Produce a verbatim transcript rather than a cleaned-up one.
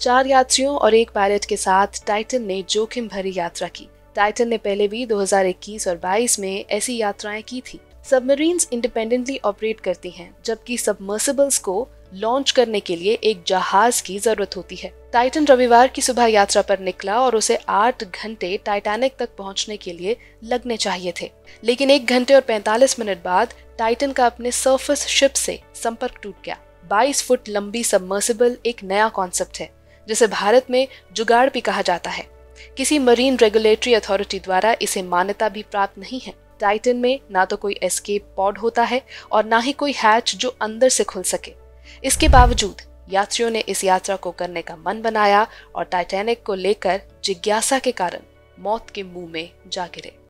चार यात्रियों और एक पायलट के साथ टाइटन ने जोखिम भरी यात्रा की। टाइटन ने पहले भी दो हज़ार इक्कीस और बाईस में ऐसी यात्राएं की थी। सबमरीन्स इंडिपेंडेंटली ऑपरेट करती हैं, जबकि सबमर्सिबल्स को लॉन्च करने के लिए एक जहाज की जरूरत होती है। टाइटन रविवार की सुबह यात्रा पर निकला और उसे आठ घंटे टाइटैनिक तक पहुंचने के लिए लगने चाहिए थे, लेकिन एक घंटे और पैंतालीस मिनट बाद टाइटन का अपने सरफेस शिप से संपर्क टूट गया। बाईस फुट लंबी सबमर्सिबल एक नया कॉन्सेप्ट है, जिसे भारत में जुगाड़ भी कहा जाता है। किसी मरीन रेगुलेटरी अथॉरिटी द्वारा इसे मान्यता भी प्राप्त नहीं है। टाइटन में ना तो कोई एस्केप पॉड होता है और ना ही कोई हैच जो अंदर से खुल सके। इसके बावजूद यात्रियों ने इस यात्रा को करने का मन बनाया और टाइटैनिक को लेकर जिज्ञासा के कारण मौत के मुंह में जा गिरे।